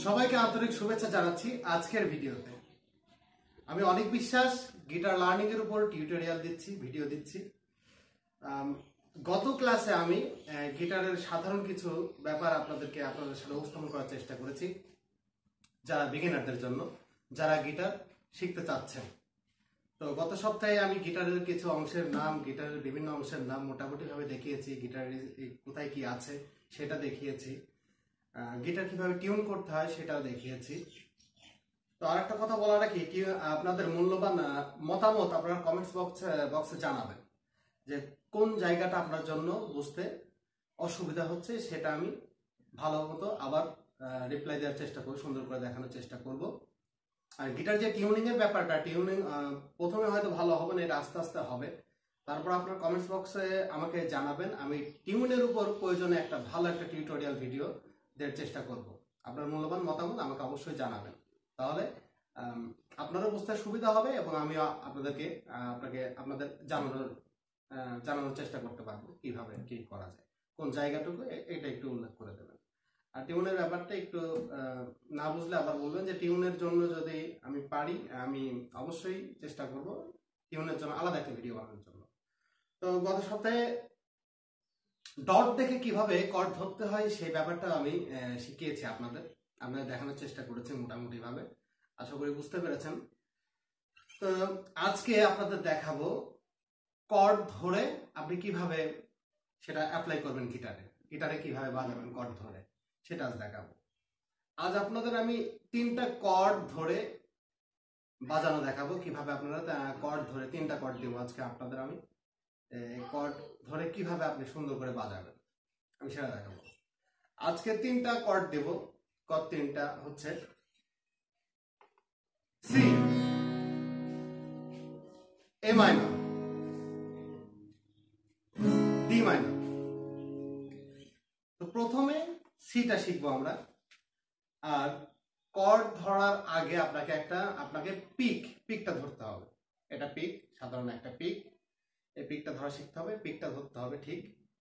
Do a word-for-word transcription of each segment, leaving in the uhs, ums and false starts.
সবাইকে আন্তরিক শুভেচ্ছা জানাচ্ছি আজকের ভিডিওতে। আমি অনেক বিশ্বাস গিটার লার্নিং এর উপর টিউটোরিয়াল দিচ্ছি, ভিডিও দিচ্ছি। গত ক্লাসে আমি গিটারের সাধারণ কিছু ব্যাপার আপনাদেরকে আপনাদের সাথে উপস্থাপন করার চেষ্টা করেছি, যারা বিগিনারদের জন্য, যারা গিটার শিখতে চাচ্ছেন। তো গত সপ্তাহে আমি গিটারের কিছু অংশের নাম, গিটারের বিভিন্ন অংশের নাম মোটামুটি ভাবে দেখিয়েছি, গিটারের কোথায় কি আছে সেটা দেখিয়েছি, গিটার কিভাবে টিউন করতে হয় সেটাও দেখিয়েছি। তো আর একটা কথা বলার রাখি, আপনাদের মূল্যবান মতামত আপনারা কমেন্টস বক্সে বক্সে জানাবেন যে কোন জায়গাটা আপনার জন্য বুঝতে অসুবিধা হচ্ছে, সেটা আমি ভালো মতো আবার রিপ্লাই দেওয়ার চেষ্টা করব, সুন্দর করে দেখানোর চেষ্টা করব। আর গিটার যে টিউনিং এর ব্যাপারটা, টিউনিং প্রথমে হয়তো ভালো হবে না, এটা আস্তে আস্তে হবে। তারপর আপনার কমেন্টস বক্সে আমাকে জানাবেন, আমি টিউনের উপর প্রয়োজনে একটা ভালো একটা টিউটোরিয়াল ভিডিও দেওয়ার চেষ্টা করব। আপনার মূল্যবান মতামত আমাকে অবশ্যই জানাবেন, তাহলে আপনারও বুঝতে সুবিধা হবে এবং আমি আপনাদেরকে আপনাকে আপনাদের জানানোর জানানোর চেষ্টা করতে পারবো কিভাবে কি করা যায়, কোন জায়গাটুকু এটা একটু উল্লেখ করে দেবেন। আর টিউনের ব্যাপারটা একটু না বুঝলে আবার বলবেন যে টিউনের জন্য যদি আমি পারি, আমি অবশ্যই চেষ্টা করব টিউনের জন্য আলাদা একটা ভিডিও বানানোর জন্য। তো গত সপ্তাহে ডট দেখে কিভাবে কর্ড ধরতে হয় সেই ব্যাপারটা আমি শিখিয়েছি আপনাদের, আপনাদের দেখানোর চেষ্টা করেছি মোটামুটি ভাবে, আশা করি বুঝতে পেরেছেন। তো আজকে আপনাদের দেখাবো কর্ড ধরে আপনি কিভাবে সেটা অ্যাপ্লাই করবেন গিটারে, গিটারে কিভাবে বাজাবেন কর্ড ধরে সেটা আজ দেখাবো। আজ আপনাদের আমি তিনটা কর্ড ধরে বাজানো দেখাবো, কিভাবে আপনারা কর্ড ধরে তিনটা কর্ড দেবো আজকে আপনাদের আমি, কর্ড ধরে কিভাবে আপনি সুন্দর করে বাজাবেন আমি সেটা দেখাবো। আজকে তিনটা কর্ড দেব। কর্ড তিনটা হচ্ছে C, A minor, D minor. তো প্রথমে সিটা শিখবো আমরা। আর কর্ড ধরার আগে আপনাকে একটা আপনাকে পিক পিকটা ধরতে হবে। এটা পিক, সাধারণ একটা পিক, এই পিকটা ধরা শিখতে হবে, পিকটা ধরতে হবে ঠিক।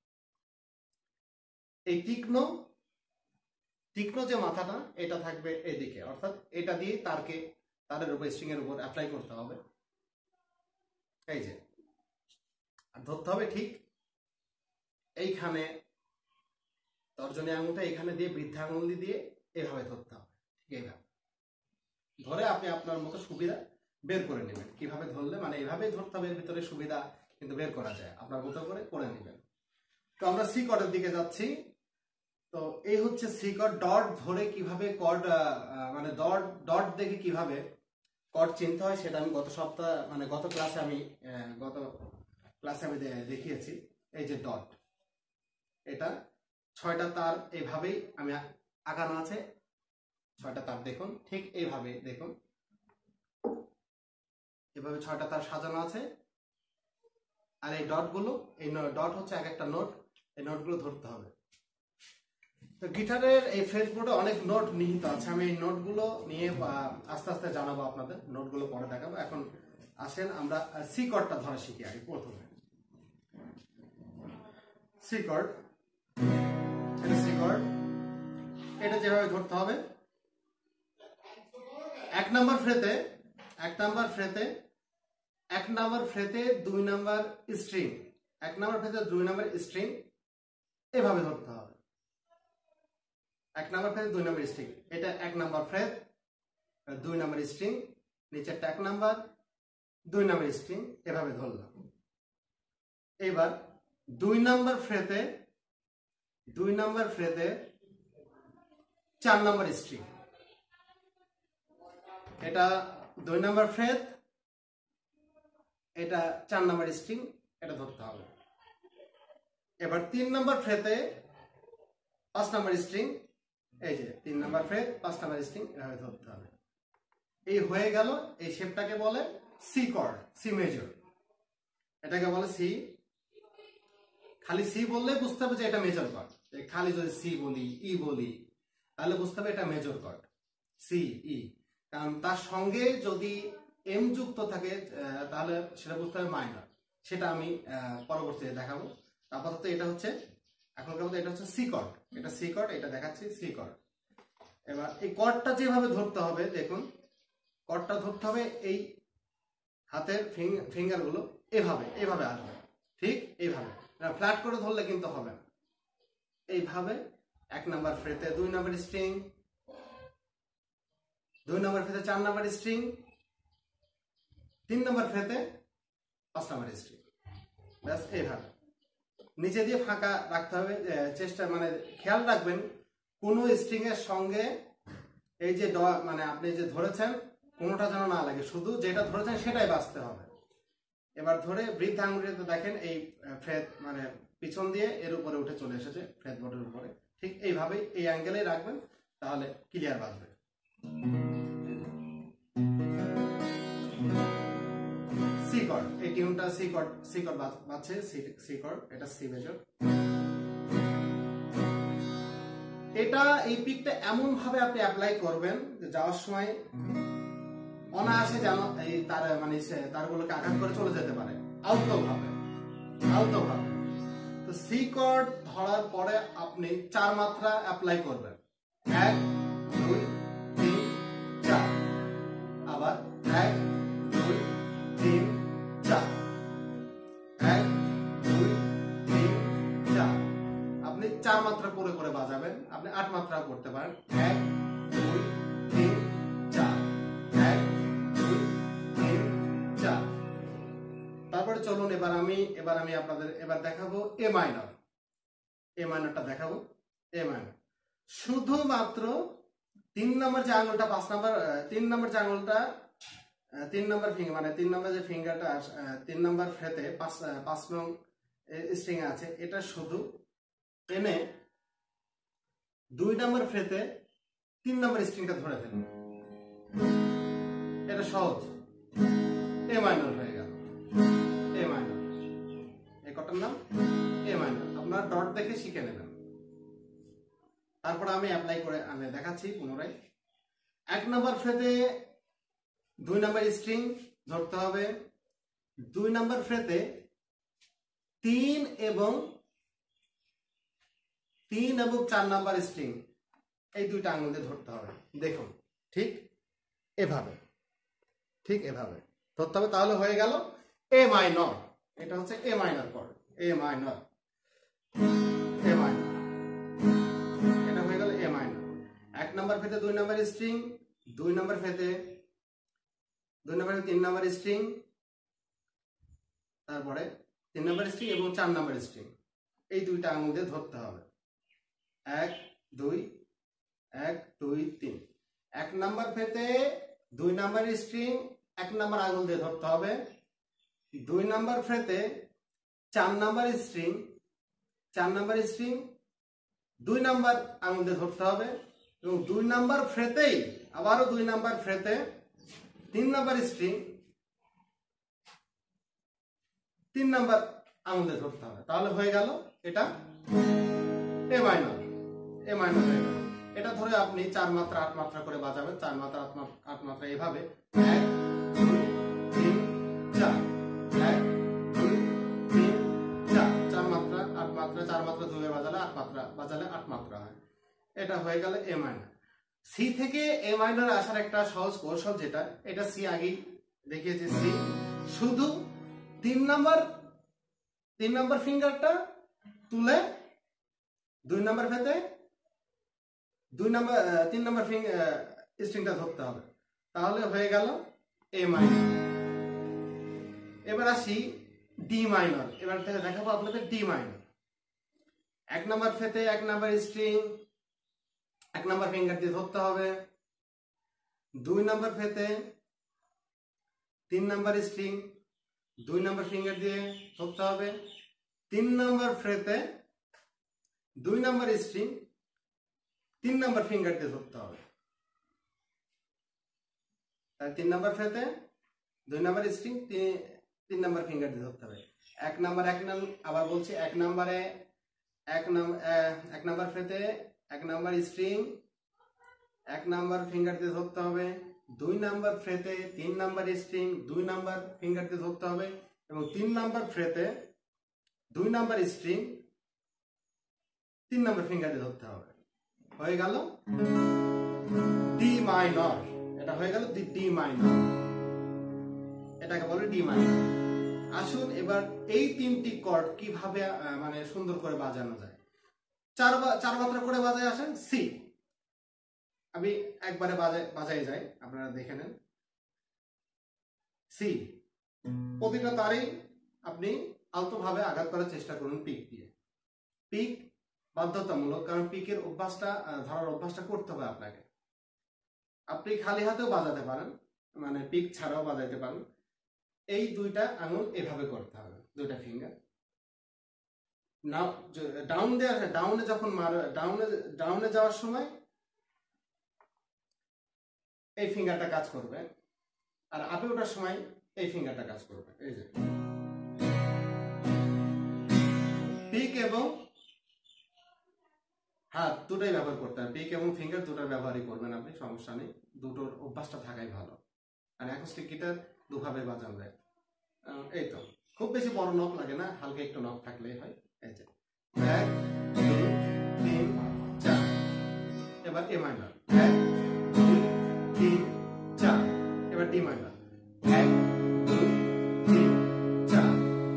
এই তীক্ষ্ণ তীক্ষ্ণ যে মাথাটা এটা থাকবে এদিকে, অর্থাৎ এটা দিয়ে তারকে তারের উপর স্ট্রিং এর উপর অ্যাপ্লাই করতে হবে, এই যে। আর ধরতে হবে ঠিক এইখানে, তর্জনী আঙুলটা এখানে দিয়ে বৃদ্ধা আঙুল দিয়ে এভাবে ধরতে হবে, ঠিক এইভাবে ধরে আপনি আপনার মতো সুবিধা বের করে নেবেন। কিভাবে ধরলে মানে এইভাবেই ধরতে হবে, এর ভিতরে সুবিধা কিন্তু বের করা যায়, আপনার মতো করে করে নেবেন। তো আমরা সি কর্ডের দিকে যাচ্ছি। তো এই হচ্ছে সি কর্ড। ডট ধরে কিভাবে কর্ড মানে ডট ডট দেখে কিভাবে কর্ড চিনতে হয় সেটা আমি গত সপ্তাহ মানে গত ক্লাসে আমি গত ক্লাসে আমি দেখিয়েছি। এই যে ডট, এটা ছয়টা তার এইভাবেই আমি আঁকানো আছে, ছয়টা তার দেখুন, ঠিক এইভাবে দেখুন, এভাবে ছয়টা তার সাজানো আছে। আর এই ডট গুলো, এই ডট হচ্ছে এক একটা নোট, এই নোটগুলো ধরতে হবে। তো গিটারের এই ফ্রেটবোর্ডে অনেক নোট নিহিত আছে, আমি এই নোটগুলো নিয়ে আস্তে আস্তে জানাবো আপনাদের, নোটগুলো পরে দেখাবো। এখন আসেন আমরা সি কর্ডটা ধরা শিখি আগে। প্রথমে সি কর্ড, এটা সি কর্ড, এটা যেভাবে ধরতে হবে, এক নাম্বার ফ্রেতে এক নাম্বার ফ্রেতে এক নাম্বার ফ্রেতে দুই নাম্বার স্ট্রিং, এক নাম্বার ফ্রেতে দুই নাম্বার স্ট্রিং এভাবে ধরতে হবে। এক নাম্বার ফ্রেতে দুই নাম্বার স্ট্রিং, এটা এক নাম্বার ফ্রেত, দুই নাম্বার স্ট্রিং, নিচেরটা এক নাম্বার, দুই নাম্বার স্ট্রিং, এভাবে ধরলাম। এবার দুই নাম্বার ফ্রেতে দুই নাম্বার ফ্রেতে চার নাম্বার স্ট্রিং, এটা দুই নাম্বার ফ্রেত, এটা চার নাম্বার স্ট্রিং, এটা ধরতে হবে। এবার তিন নাম্বার ফ্রেতে পাঁচ নাম্বার স্ট্রিং, এই যে তিন নাম্বার ফ্রেত, পাঁচ নাম্বার স্ট্রিং, এভাবে ধরতে হবে। এই হয়ে গেল, এই শেপটাকে বলে সি কর্ড, সি মেজর, এটাকে বলে সি। খালি সি বললে বুঝতে হবে যে এটা মেজর কর্ড, খালি যদি সি বলি, ই বলি, তাহলে বুঝতে হবে এটা মেজর কর্ড, সি ই। কারণ তার সঙ্গে যদি এম যুক্ত থাকে তাহলে সেটা বুঝতে হবে মাইনর, সেটা আমি পরবর্তীতে দেখাবো। আপাতত এটা হচ্ছে এখনকার মতো এটা হচ্ছে সি কর্ড, এটা সি কর্ড, এটা দেখাচ্ছি সি কর্ড। এবার এই কর্ডটা যেভাবে ধরতে হবে, দেখুন কর্ডটা ধরতে হবে এই হাতের ফিঙ্গারগুলো এভাবে এভাবে আসবে, ঠিক এইভাবে, ফ্ল্যাট করে ধরলে কিন্তু হবে না। এইভাবে এক নাম্বার ফ্রেতে দুই নাম্বার স্ট্রিং, দুই নাম্বার ফ্রেতে চার নাম্বার স্ট্রিং, তিন নাম্বার ফ্রেতে পাঁচ নাম্বার স্ট্রিং, ব্যাস এইভাবে নিচে দিয়ে ফাঁকা রাখতে হবে। চেষ্টা মানে খেয়াল রাখবেন কোনো স্ট্রিং এর সঙ্গে এই যে মানে আপনি যে ধরেছেন কোনোটা যেন না লাগে, শুধু যেটা ধরেছেন সেটাই বাজতে হবে। এবার ধরে বৃদ্ধ আঙুলিতে দেখেন এই ফ্রেত মানে পিছন দিয়ে এর উপরে উঠে চলে এসেছে ফ্রেত বোর্ডের উপরে, ঠিক এইভাবেই এই অ্যাঙ্গেলে রাখবেন, তাহলে ক্লিয়ার বাজবে। সি কর্ড, এই টিউনটা সি কর্ড, সি কর্ড বাজছে, সি কর্ড, এটা সি মেজর। এটা এই পিকটা এমন ভাবে আপনি অ্যাপ্লাই করবেন যে যাওয়ার সময় অনায়াসে যেন এই তার মানে তারগুলোকে আঘাত করে চলে যেতে পারে, আলতো ভাবে আলতো ভাবে। তো সি কর্ড ধরার পরে আপনি চার মাত্রা অ্যাপ্লাই করবেন, এক দুই তিন চার, আবার এক দুই তিন চার, এক দুই তিন চার। আপনি চার মাত্রা করে করে বাজাবেন, আপনি আট মাত্রা করতে পারেন, এক দুই তিন চার, এক দুই তিন চার। তারপরে চলুন এবার আমি এবার আমি আপনাদের এবার দেখাবো এ মাইনর, এ মাইনরটা দেখাবো। এ মাইনর শুধুমাত্র তিন নম্বর যে আঙুলটা, পাঁচ নম্বর তিন নম্বর যে আঙুলটা, তিন নম্বর ফিঙ্গার মানে তিন নম্বর যে ফিঙ্গারটা তিন নম্বর ফ্রেতে পাঁচ পাঁচ নং স্ট্রিং আছে, এটা শুধু এনে দুই নম্বর ফ্রেতে তিন নম্বর স্ট্রিংটা ধরে ফেলুন, এটা সহজ, এ মাইনর হয়ে গেল। এ মাইনর, এই কটার নাম এ মাইনর, আপনারা ডট দেখে শিখে নেবেন। তারপর আমি অ্যাপ্লাই করে আমি দেখাচ্ছি পুনরায়। এক নম্বর ফ্রেতে দুই নম্বর স্ট্রিং ধরতে হবে, দুই নম্বর ফ্রেতে তিন এবং তিন এবং চার নাম্বার স্ট্রিং এই দুইটা আঙুল দিয়ে ধরতে হবে। দেখুন ঠিক এভাবে, ঠিক এভাবে ধরতে হবে, তাহলে হয়ে গেল এ মাইনর। এটা হচ্ছে A minor chord, A minor, A minor, এটা হয়ে গেল এ মাইনর। এক নাম্বার ফ্রেতে দুই নাম্বার স্ট্রিং, দুই নাম্বার ফ্রেতে দুই নাম্বার তিন নাম্বার স্ট্রিং, তারপরে তিন নাম্বার স্ট্রিং এবং চার নাম্বার স্ট্রিং এই দুইটা আঙুল দিয়ে ধরতে হবে, এক দুই এক দুই তিন। এক নাম্বার ফ্রেতে দুই নাম্বার স্ট্রিং এক নাম্বার আঙুল দিয়ে ধরতে হবে, দুই নাম্বার ফ্রেতে চার নাম্বার স্ট্রিং চার নাম্বার স্ট্রিং দুই নাম্বার আঙুল দিয়ে ধরতে হবে, এবং দুই নাম্বার ফ্রেতেই আবারও দুই নাম্বার ফ্রেতে তিন নাম্বার স্ট্রিং তিন নাম্বার আঙুল দিয়ে ধরতে হবে, তাহলে হয়ে গেল এটা এ মাইনর, এ মাইনর হয়ে গেল। এটা ধরে আপনি চার মাত্রা আট মাত্রা করে বাজাবেন, চার মাত্রা আট মাত্রা এভাবে, এক দুই তিন চার, এক দুই তিন চার, চার মাত্রা আট মাত্রা, চার মাত্রা দুই বাজালে আট মাত্রা বাজালে আট মাত্রা হয়। এটা হয়ে গেল এ মাইনর। সি থেকে এ মাইনর আসার একটা সহজ কৌশল, যেটা এটা সি আগেই দেখিয়েছি। সি শুধু তিন নাম্বার তিন নাম্বার ফিঙ্গারটা তুলে দুই নাম্বার ফ্রেতে দুই নাম্বার তিন নাম্বার স্ট্রিংটা ধরতে হবে, তাহলে হয়ে গেল এ মাইনর। এবার আসি ডি মাইনর। এবার দেখাবো আপনাদের ডি মাইনর। এক নাম্বার ফ্রেতে এক নাম্বার স্ট্রিং এক নাম্বার ফিঙ্গার দিয়ে ধরতে হবে, দুই নাম্বার ফ্রেতে তিন নাম্বার স্ট্রিং দুই নাম্বার ফিঙ্গার দিয়ে ধরতে হবে, তিন নাম্বার ফ্রেতে দুই নাম্বার স্ট্রিং তিন নাম্বার ফিঙ্গার দিয়ে ধরতে হবে। তিন নাম্বার ফ্রেতে দুই নাম্বার স্ট্রিং তিন নাম্বার ফিঙ্গার দিয়ে ধরতে হবে। এক নাম্বার এক নাম আবার বলছি, এক নাম্বারে এক নাম্বার এক নাম্বার ফ্রেতে এক নাম্বার স্ট্রিং এক নাম্বার ফিঙ্গার দিয়ে ধরতে হবে, দুই নাম্বার ফ্রেতে তিন নাম্বার স্ট্রিং দুই নাম্বার ফিঙ্গার দিয়ে ধরতে হবে, এবং তিন নাম্বার ফ্রেতে দুই নাম্বার স্ট্রিং তিন নাম্বার ফিঙ্গার দিয়ে ধরতে হবে। হয়ে গেল ডি মাইনর, এটা হয়ে গেল ডি মাইনর, এটাকে বলে ডি মাইনর। আসুন এবার এই তিনটি কর্ড কিভাবে মানে সুন্দর করে বাজানো যায়। চার চার মাত্রা করে বাজায় আসেন সি, আমি একবারে বাজায় বাজাই যাই, আপনারা দেখে নেন। সি, প্রতিটা তারেই আপনি আলতো ভাবে আঘাত করার চেষ্টা করুন পিক দিয়ে। পিক বাধ্যতামূলক, কারণ পিকের অভ্যাসটা ধরার অভ্যাসটা করতে হবে আপনাকে। আপনি খালি হাতেও বাজাতে পারেন, মানে পিক ছাড়াও বাজাইতে পারেন। এই দুইটা আঙুল এভাবে করতে হবে, দুইটা ফিঙ্গার। ডাউন দেওয়া, ডাউনে যখন মার ডাউনে ডাউনে যাওয়ার সময় এই ফিঙ্গারটা কাজ করবে, আর আপে ওঠার সময় এই ফিঙ্গারটা কাজ করবে। এই যে পিক এবং হাত দুটোই ব্যবহার করতে হবে, পিক এবং ফিঙ্গার দুটোর ব্যবহারই করবেন আপনি, সমস্যা নেই। দুটোর অভ্যাসটা থাকাই ভালো। আর অ্যাকোস্টিক গিটার দুভাবে বাজানো যায়। এই তো খুব বেশি বড় নখ লাগে না, হালকা একটু নখ থাকলেই হয়। এই যে এক দুই তিন চার, এবার এ মাইনর এক দুই তিন চার, এবার ডি মাইনর এক দুই তিন চার।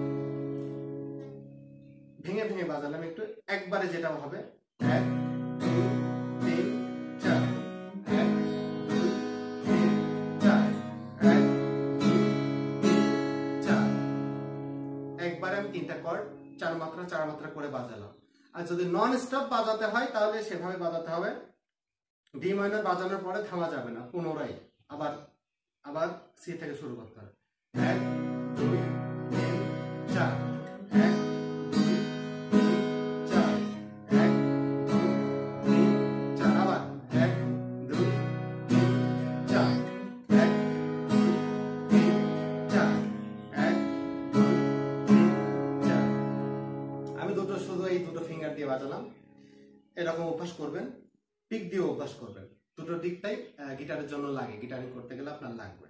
ভেঙে ভেঙে বাজালাম একটু, একবারে যেটা হবে এক দুই তিন চার, এক দুই তিন চার, এক দুই তিন চার। একবারে আমি তিনটা কর্ড চার মাত্রা চার মাত্রা করে বাজালাম। আর যদি নন স্টপ বাজাতে হয় তাহলে সেভাবে বাজাতে হবে। ডি মাইনর বাজানোর পরে থামা যাবে না, পুনরায় আবার আবার সি থেকে শুরু করতে হবে। এক দুই তিন চার, এক দুই তিন চার, এক দুই তিন চার, আবার এক দুই তিন চার, এক দুই তিন চার, এক দুই তিন চার। আমি দুটো শুধু এই দুটো ফিঙ্গার দিয়ে বাজালাম। এরকম অভ্যাস করবেন, পিক দিয়ে অভ্যাস করবেন। দুটো দিকটাই গিটারের জন্য লাগে, গিটারিং করতে গেলে আপনার লাগবে।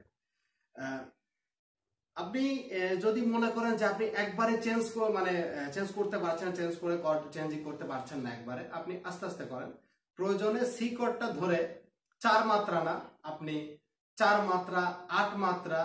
আপনি যদি মনে করেন যে আপনি একবারে চেঞ্জ মানে চেঞ্জ করতে পারছেন, চেঞ্জ করে কর্ড চেঞ্জিং করতে পারছেন না একবারে, আপনি আস্তে আস্তে করেন। প্রয়োজনে সি কর্ডটা ধরে চার মাত্রা না, আপনি চার মাত্রা, আট মাত্রা,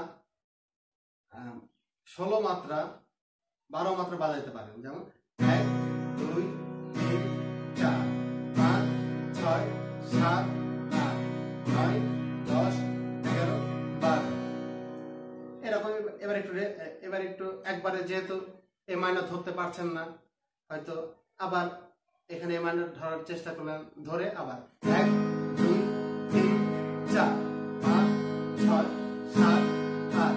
ষোলো মাত্রা, বারো মাত্রা বাজাইতে পারেন। যেমন এক দুই তিন চার পাঁচ ছয় সাত আট নয় দশ এগারো বারো, এরকম। এবার একটু এবার একটু একবারে যেহেতু এ মাইনর ধরতে পারছেন না, হয়তো আবার এখানে এ মাইনর ধরার চেষ্টা করলেন, ধরে আবার এক দুই তিন চার পাঁচ ছয় সাত আট।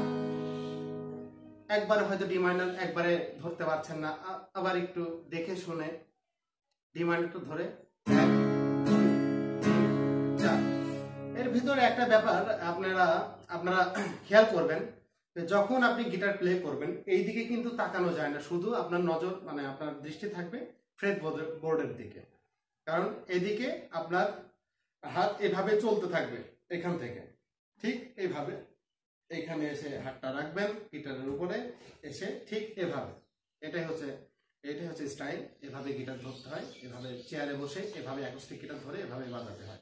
একবারে হয়তো ডি মাইনর একবারে ধরতে পারছেন না, আবার একটু দেখে শুনে ডি মাইনরটা ধরে এক দুই তিন চার। এর ভিতরে একটা ব্যাপার আপনারা আপনারা খেয়াল করবেন, যখন আপনি গিটার প্লে করবেন এই দিকে কিন্তু তাকানো যায় না, শুধু আপনার নজর মানে আপনার দৃষ্টি থাকবে ফ্রেট বোর্ডের দিকে। কারণ এদিকে আপনার হাত এভাবে চলতে থাকবে, এখান থেকে ঠিক এইভাবে এইখানে এসে হাতটা রাখবেন গিটারের উপরে, এসে ঠিক এভাবে। এটাই হচ্ছে এটাই হচ্ছে স্টাইল। এভাবে গিটার ধরতে হয়, এভাবে চেয়ারে বসে এভাবে অ্যাকোস্টিক গিটার ধরে এভাবে বাজাতে হয়,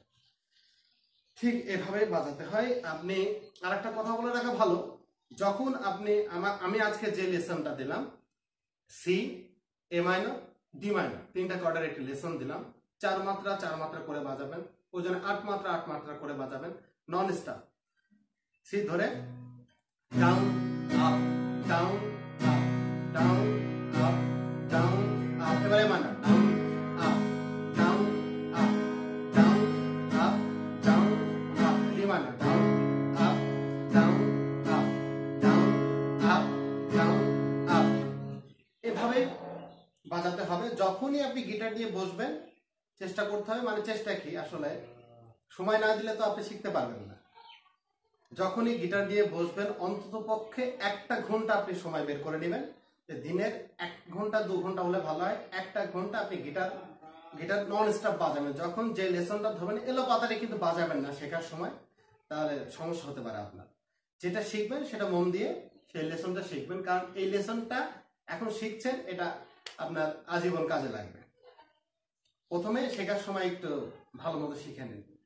ঠিক এভাবে বাজাতে হয়। আপনি আরেকটা কথা বলে রাখা ভালো, যখন আপনি আমার আমি আজকে যে লেসনটা দিলাম C, A minor, D minor, তিনটা কর্ডের একটি লেসন দিলাম। চার মাত্রা চার মাত্রা করে বাজাবেন, ওই জন্য আট মাত্রা আট মাত্রা করে বাজাবেন নন স্টপ। সি ধরে down up down up down up down up, এবারে minor down up down up down up down up, D minor down up down up down up down up. এভাবে বাজাতে হবে। যখনই আপনি গিটার দিয়ে বসবেন চেষ্টা করতে হবে, মানে চেষ্টা কি আসলে সময় না দিলে তো আপনি শিখতে পারবেন না। যখনই গিটার দিয়ে বসবেন অন্তত পক্ষে একটা ঘন্টা আপনি সময় বের করে নেবেন, যে দিনের এক ঘন্টা দু ঘন্টা হলে ভালো হয়, একটা ঘন্টা আপনি গিটার গিটার নন স্টপ বাজাবেন। যখন যে লেসনটা ধরবেন এলো পাতারে কিন্তু বাজাবেন না শেখার সময়, তাহলে সমস্যা হতে পারে আপনার। যেটা শিখবেন সেটা মন দিয়ে সেই লেসনটা শিখবেন, কারণ এই লেসনটা এখন শিখছেন এটা আপনার আজীবন কাজে লাগবে। প্রথমে শেখার সময় একটু ভালো মতো শিখে নিন,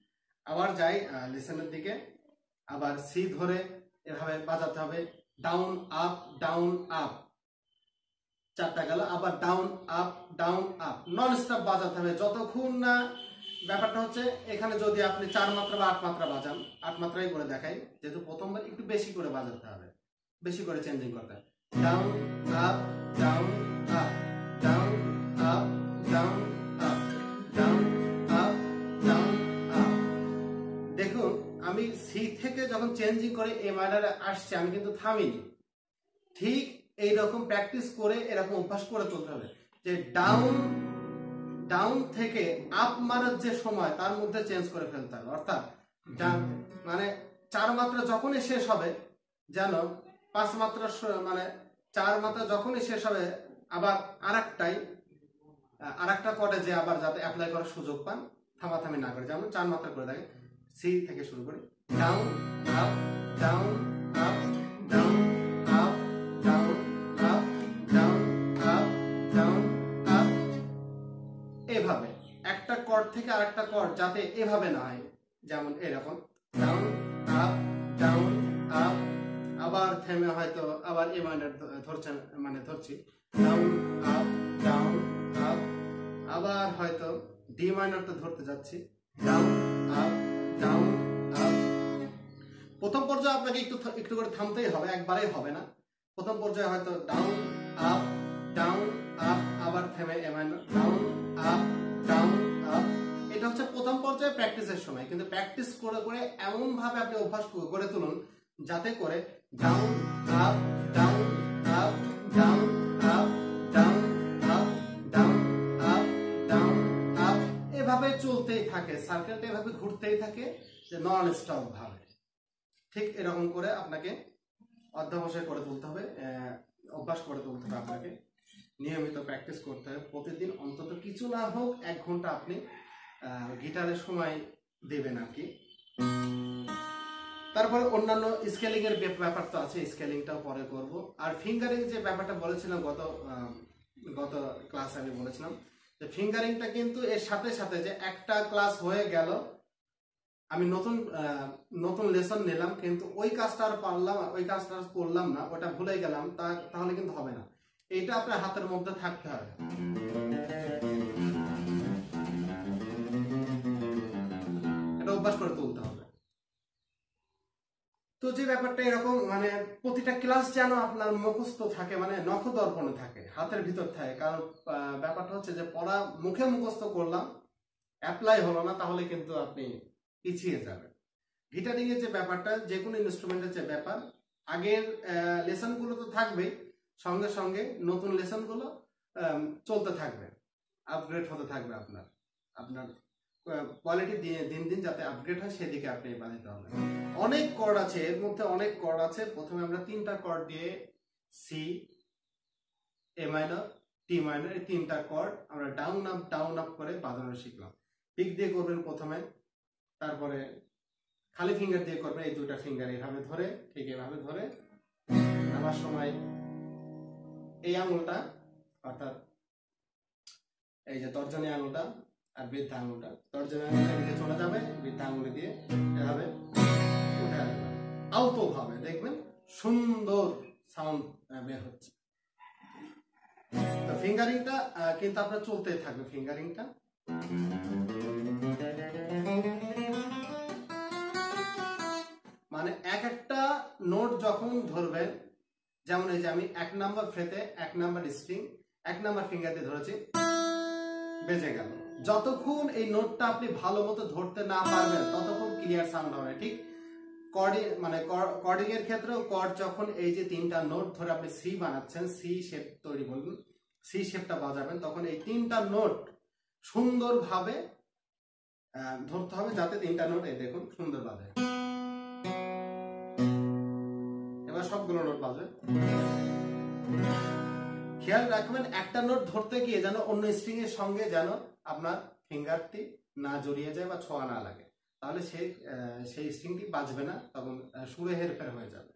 আবার যাই লেসনের দিকে, আবার সি ধরে এভাবে বাজাতে হবে, ডাউন আপ ডাউন আপ, চারটা গেল, আবার down up down up, non stop বাজাতে হবে যতক্ষণ না। ব্যাপারটা হচ্ছে এখানে যদি আপনি চার মাত্রা বা আট মাত্রা বাজান, আট মাত্রাই করে দেখাই, যেহেতু প্রথমবার একটু বেশি করে বাজাতে হবে, বেশি করে চেঞ্জিং করতে হবে। Down up down up down up down up down up down up. দেখুন আমি সি থেকে যখন চেঞ্জিং করে এ মাইনারে আসছে আমি কিন্তু থামিনি, ঠিক এইরকম প্র্যাকটিস করে এরকম অভ্যাস করে চলতে হবে যে ডাউন ডাউন থেকে আপ মারার যে সময় তার মধ্যে চেঞ্জ করে ফেলতে হবে। অর্থাৎ মানে চার মাত্রা যখনই শেষ হবে, যেন পাঁচ মাত্রা মানে চার মাত্রা যখনই শেষ হবে আবার আর একটাই আর একটা কর্ডে যে আবার যাতে অ্যাপ্লাই করার সুযোগ পান, থামাথামি না করে, যেমন চার মাত্রা করে থাকে। সি থেকে শুরু করি, down up down up down up down up down up down up, এভাবে একটা কর্ড থেকে আরেকটা কর্ড যাতে এভাবে না হয়, যেমন এরকম ডাউন আপ ডাউন আপ, আবার থেমে হয়তো আবার এ মাইনার ধরছেন মানে ধরছি, ডাউন আপ ডাউন আপ, আবার হয়তো ডি মাইনারটা ধরতে যাচ্ছি, ডাউন আপ ডাউন আপ। প্রথম পর্যায়ে আপনাকে একটু একটু করে থামতেই হবে, একবারেই হবে না। প্রথম পর্যায়ে হয়তো ডাউন আপ ডাউন আপ, আবার থেমে A minor, down up down up. এটা হচ্ছে প্রথম পর্যায়ে প্র্যাকটিসের সময়, কিন্তু প্র্যাকটিস করে করে এমন ভাবে আপনি অভ্যাস করে তুলুন যাতে করে down up down up down up down up down up down up, এভাবে চলতেই থাকে, সার্কেলটা এভাবে ঘুরতেই থাকে যে নন স্টপ ভাবে। ঠিক এরকম করে আপনাকে অধ্যবসায় করে তুলতে হবে, অভ্যাস করে তুলতে হবে, আপনাকে নিয়মিত প্র্যাকটিস করতে হবে। প্রতিদিন অন্তত কিছু না হোক এক ঘন্টা আপনি গিটারের সময় দেবেন আর কি। তারপরে অন্যান্য স্কেলিং এর ব্যাপার তো আছে, স্কেলিংটাও পরে করব। আর ফিঙ্গারিং যে ব্যাপারটা বলেছিলাম গত গত ক্লাসে আমি বলেছিলাম যে ফিঙ্গারিংটা কিন্তু এর সাথে সাথে যে একটা ক্লাস হয়ে গেল, আমি নতুন নতুন লেসন নিলাম কিন্তু ওই কাজটা আর পারলাম ওই কাজটা আর করলাম না, ওটা ভুলে গেলাম, তাহলে কিন্তু হবে না। এটা আপনার হাতের মধ্যে থাকতে হবে। এটা অভ্যাস করে তুলতে হবে। তো যে ব্যাপারটা এরকম মানে প্রতিটা ক্লাস যেন আপনার মুখস্থ থাকে, মানে নখদর্পণে থাকে, হাতের ভিতর থাকে। কারণ ব্যাপারটা হচ্ছে যে পড়া মুখে মুখস্থ করলাম, অ্যাপ্লাই হলো না, তাহলে কিন্তু আপনি পিছিয়ে যাবেন। গিটারিং এর যে ব্যাপারটা, যে কোনো ইনস্ট্রুমেন্টের যে ব্যাপার, আগের লেসন গুলো তো থাকবেই, সঙ্গে সঙ্গে নতুন লেসন গুলো চলতে থাকবে, আপগ্রেড হতে থাকবে। আপনার আপনার কোয়ালিটি দিন দিন যাতে আপগ্রেড হয় সেদিকে আপনি বাঁধতে হবে। অনেক কর্ড আছে এর মধ্যে, অনেক কর্ড আছে। প্রথমে আমরা তিনটা কর্ড দিয়ে C, A minor, D minor, এই তিনটা কর্ড আমরা ডাউন আপ ডাউন আপ করে বাজানো শিখলাম। পিক দিয়ে করবেন প্রথমে, তারপরে খালি ফিঙ্গার দিয়ে করবেন, এই দুইটা ফিঙ্গার এইভাবে ধরে, ঠিক এভাবে ধরে নামার সময় এই আঙুলটা, অর্থাৎ এই যে তর্জনী আঙুলটা আর বৃদ্ধা আঙুলটা, তর্জনী আঙুলটা দিকে চলে যাবে, বৃদ্ধা আঙুলে দিয়ে এভাবে উঠে আসবে, আলতো ভাবে দেখবেন সুন্দর সাউন্ড বের হচ্ছে। তো ফিঙ্গারিংটা কিন্তু আপনার চলতেই থাকবে। ফিঙ্গারিংটা মানে এক একটা নোট যখন ধরবেন, যেমন এই যে আমি এক নাম্বার ফ্রেতে এক নাম্বার স্ট্রিং এক নাম্বার ফিঙ্গার দিয়ে ধরেছি, বেজে গেল। যতক্ষণ এই নোটটা আপনি ভালো মতো ধরতে না পারবেন ততক্ষণ ক্লিয়ার সাউন্ড হবে। ঠিক কর্ডিং মানে কর্ডিং এর ক্ষেত্রেও কর্ড যখন এই যে তিনটা নোট ধরে আপনি সি বানাচ্ছেন, সি শেপ তৈরি করবেন, সি শেপটা বাজাবেন, তখন এই তিনটা নোট সুন্দরভাবে ধরতে হবে, যাতে তিনটা নোট এই দেখুন সুন্দর বাজে। এবার সবগুলো নোট বাজবে। খেয়াল রাখবেন একটা নোট ধরতে গিয়ে যেন অন্য স্ট্রিং এর সঙ্গে যেন আপনার ফিঙ্গারটি না জড়িয়ে যায় বা ছোঁয়া না লাগে, তাহলে সেই সেই স্ট্রিংটি বাজবে না, তখন সুরে হেরফের হয়ে যাবে।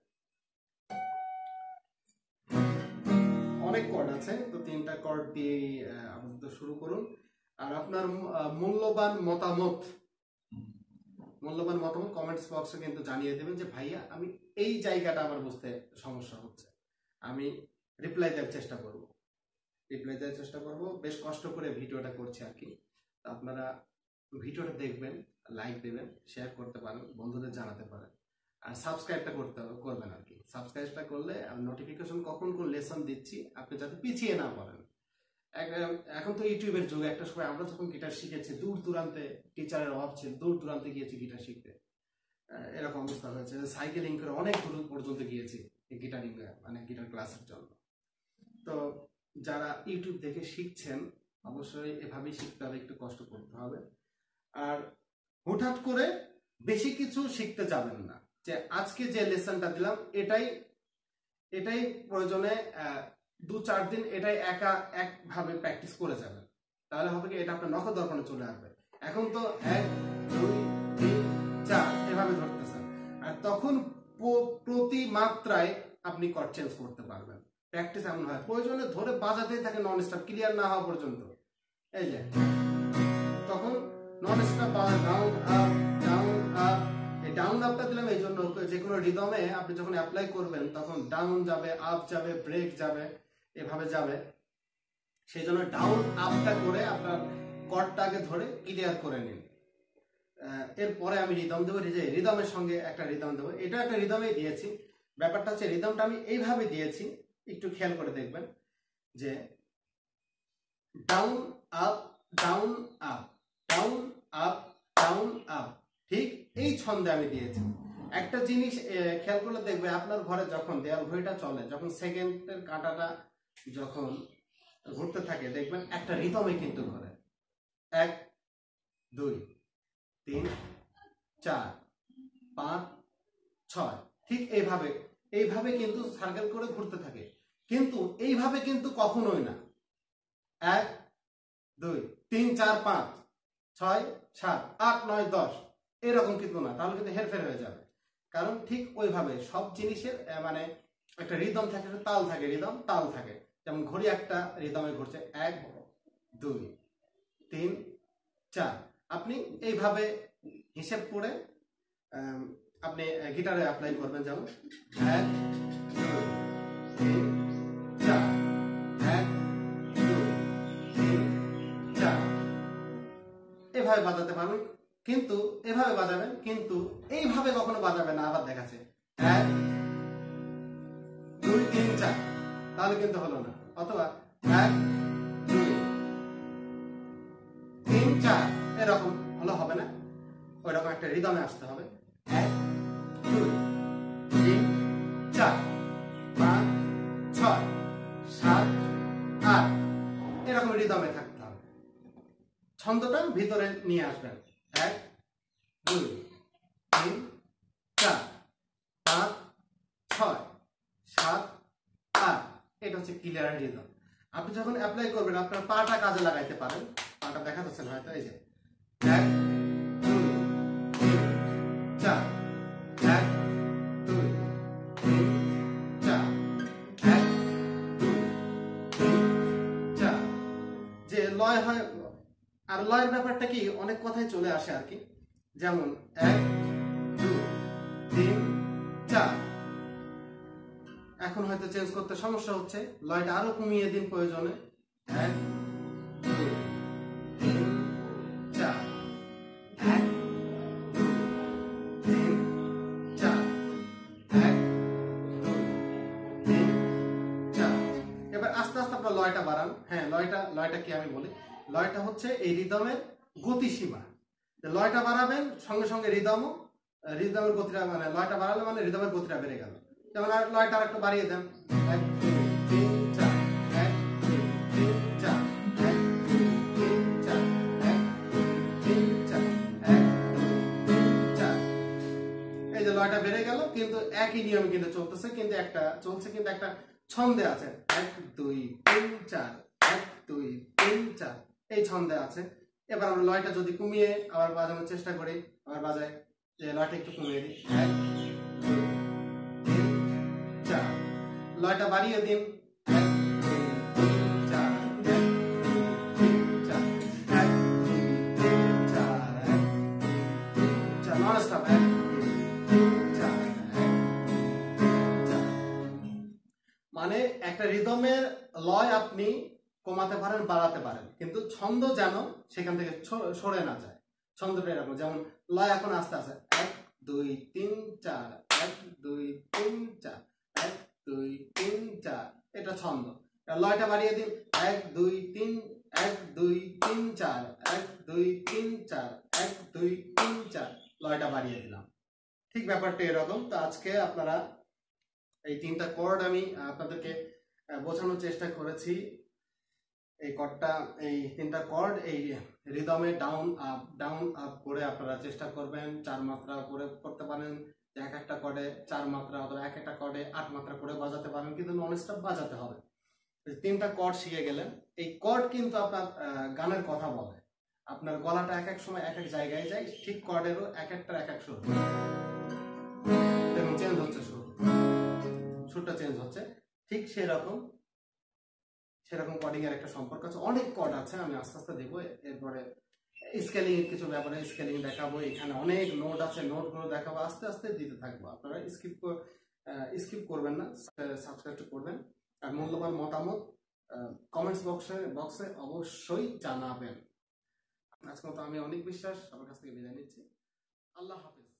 অনেক কর্ড আছে, তো তিনটা কর্ড দিয়ে আপাতত শুরু করুন। আর আপনার মূল্যবান মতামত মূল্যবান মতামত কমেন্টস বক্সে কিন্তু জানিয়ে দেবেন যে ভাইয়া আমি এই জায়গাটা আমার বুঝতে সমস্যা হচ্ছে, আমি রিপ্লাই দেওয়ার চেষ্টা করব রিপ্লাই দেওয়ার চেষ্টা করব বেশ কষ্ট করে ভিডিওটা করছি আর কি। আপনারা ভিডিওটা দেখবেন, লাইক দেবেন, শেয়ার করতে পারেন, বন্ধুদের জানাতে পারেন, আর সাবস্ক্রাইবটা করতে করবেন আর কি। সাবস্ক্রাইবটা করলে নোটিফিকেশন কখন কোন লেসন দিচ্ছি আপনি যাতে পিছিয়ে না পড়েন। এখন তো ইউটিউবের যুগে, একটা সময় আমরা যখন গিটার শিখেছি দূর দূরান্তে টিচারের অভাব ছিল, দূর দূরান্তে গিয়েছি গিটার শিখতে, এরকম অবস্থা হয়েছে। সাইকেলিং করে অনেক দূর পর্যন্ত গিয়েছি গিটারিং মানে গিটার ক্লাসের জন্য। তো যারা ইউটিউব দেখে শিখছেন অবশ্যই এভাবেই শিখতে হবে, একটু কষ্ট করতে হবে। আর হুটহাট করে বেশি কিছু শিখতে যাবেন না, যে আজকে যে লেসনটা দিলাম এটাই এটাই প্রয়োজনে দু চার দিন এটাই একা একভাবে প্র্যাকটিস করে যাবেন, তাহলে হবে কি এটা আপনার নখদর্পণে চলে আসবে। এখন তো এক দুই তিন চার এভাবে ধরতেছেন, আর তখন প্রতি মাত্রায় আপনি কর্ড চেঞ্জ করতে পারবেন। প্র্যাকটিস এমন হয় প্রয়োজনে ধরে বাজাতেই থাকে নন স্টপ, ক্লিয়ার না হওয়া পর্যন্ত। এই যে তখন non stop down up down up, এই ডাউন আপটা দিলাম এই জন্য যে কোনো রিদমে আপনি যখন অ্যাপ্লাই করবেন তখন ডাউন যাবে, আপ যাবে, ব্রেক যাবে, এভাবে যাবে। সেই জন্য ডাউন আপটা করে আপনার কর্ডটাকে ধরে ক্লিয়ার করে নিন। এরপরে আমি রিদম দেবো, রিদমের সঙ্গে একটা রিদম দেবো। এটা একটা রিদমেই দিয়েছি, ব্যাপারটা হচ্ছে রিদমটা আমি এইভাবে দিয়েছি, একটু খেয়াল করে দেখবেন যে down up down up down up down up, ঠিক এই ছন্দে আমি দিয়েছি। একটা জিনিস খেয়াল করলে দেখবে আপনার ঘরে যখন দেয়াল ঘড়িটা চলে, যখন সেকেন্ডের কাঁটাটা যখন ঘুরতে থাকে দেখবেন একটা রিদমে কিন্তু ঘরে এক দুই তিন চার পাঁচ ছয়, ঠিক এইভাবে এইভাবে কিন্তু সার্কেল করে ঘুরতে থাকে। কিন্তু এইভাবে কিন্তু কখনোই না এক দুই তিন চার পাঁচ ছয় সাত আট নয় দশ এরকম কিন্তু না, তাহলে কিন্তু হেরফের হয়ে যাবে। কারণ ঠিক ওইভাবে সব জিনিসের মানে একটা রিদম থাকে, তাল থাকে, রিদম তাল থাকে। যেমন ঘড়ি একটা রিদমে ঘুরছে এক দুই তিন চার, আপনি এইভাবে হিসেব করে আপনি গিটারে অ্যাপ্লাই করবেন। যেমন এক দুই তিন চার, এক দুই তিন চার, এভাবে বাজাতে পারবেন। কিন্তু এভাবে বাজাবেন, কিন্তু এইভাবে কখনো বাজাবেন না। আবার দেখাচ্ছে এক দুই তিন চার, তাহলে কিন্তু হলো না। অথবা এক দুই তিন চার এরকম হলো হবে না, ওইরকম একটা রিদমে আসতে হবে। এক দুই তিন চার পাঁচ ছয় সাত আট এরকম রিদমে থাকতে হবে। ছন্দটা ভিতরে নিয়ে আসবেন। এক দুই তিন চার পাঁচ ছয় সাত আট, এটা হচ্ছে ক্লিয়ার রিদম। আপনি যখন অ্যাপ্লাই করবেন আপনার পাটা কাজে লাগাইতে পারেন। পাটা দেখা যাচ্ছে হয়তো, এই যে এক দুই তিন চার, এক দুই তিন চার, এক দুই তিন চার, যে লয় হয়। আর লয়ের ব্যাপারটা কি অনেক কথাই চলে আসে আর কি। যেমন এক দুই তিন চার, এখন হয়তো চেঞ্জ করতে সমস্যা হচ্ছে, লয়টা আরো কমিয়ে দিন প্রয়োজনে। এক দুই তিন চার, এক দুই তিন চার, এক দুই তিন চার। এবার আস্তে আস্তে আপনার লয়টা বাড়ান। হ্যাঁ, লয়টা লয়টা কি আমি বলি, লয়টা হচ্ছে এই রিদমের গতিসীমা। লয়টা বাড়াবেন সঙ্গে সঙ্গে রিদমও রিদমের গতিটা মানে লয়টা বাড়ালে মানে রিদমের গতিটা বেড়ে গেল। যেমন আর লয়টা আর একটু বাড়িয়ে দেন, এক দুই তিন চার, এক দুই তিন চার, এক দুই তিন চার, এক দুই তিন চার, এক দুই তিন চার। এই যে লয়টা বেড়ে গেল, কিন্তু একই নিয়ম কিন্তু চলতেছে, কিন্তু একটা চলছে কিন্তু একটা ছন্দে আছে। এক দুই তিন চার, এক দুই তিন চার, এই ছন্দে আছে। এবার আমরা লয়টা যদি কমিয়ে আবার বাজানোর চেষ্টা করি, আবার বাজাই, যে লয়টা একটু কমিয়ে দিই, এক দুই তিন চার, লয়টা বাড়িয়ে দিন, এক দুই তিন চার, এক দুই তিন চার, এক দুই তিন চার, এক দুই তিন চার, নন একটা রিদমের লয় আপনি কমাতে পারেন, বাড়াতে পারেন, কিন্তু ছন্দ যেন সেখান থেকে সরে না যায়। ছন্দটা এরকম, যেমন লয় এখন আস্তে আস্তে এক দুই তিন চার, এক দুই তিন চার, এক দুই তিন চার, এটা ছন্দ। লয়টা বাড়িয়ে দিন, এক দুই তিন, এক দুই তিন চার, এক দুই তিন চার, এক দুই তিন চার, লয়টা বাড়িয়ে দিলাম। ঠিক ব্যাপারটা এরকম। তো আজকে আপনারা এই তিনটা কর্ড আমি আপনাদেরকে বোঝানোর চেষ্টা করেছি। এই কর্ডটা, এই তিনটা কর্ড এই রিদমে ডাউন আপ ডাউন আপ করে আপনারা চেষ্টা করবেন। চার মাত্রা করে করতে পারেন, এক একটা কর্ডে চার মাত্রা অথবা এক একটা কর্ডে আট মাত্রা করে বাজাতে পারেন, কিন্তু নন স্টপ বাজাতে হবে। তিনটা কর্ড শিখে গেলেন। এই কর্ড কিন্তু আপনার গানের কথা বলে। আপনার গলাটা এক এক সময় এক এক জায়গায় যায়, ঠিক কর্ডেরও এক একটা এক এক সুর দেখুন চেঞ্জ হচ্ছে, সুর সুরটা চেঞ্জ হচ্ছে। ঠিক সেরকম সেরকম কর্ডিং এর একটা সম্পর্ক আছে। অনেক কর্ড আছে, আমি আস্তে আস্তে দেখবো। এরপরে স্কেলিং এর কিছু ব্যাপারে স্কেলিং দেখাবো। এখানে অনেক নোট আছে, নোটগুলো দেখাবো, আস্তে আস্তে দিতে থাকবো। আপনারা স্কিপ স্কিপ করবেন না, সাবস্ক্রাইব করবেন। আর মূল্যবান মতামত কমেন্টস বক্সে বক্সে অবশ্যই জানাবেন। আজকের মতো আমি অনেক বিশ্বাস সবার কাছ থেকে বিদায় নিচ্ছি। আল্লাহ হাফেজ।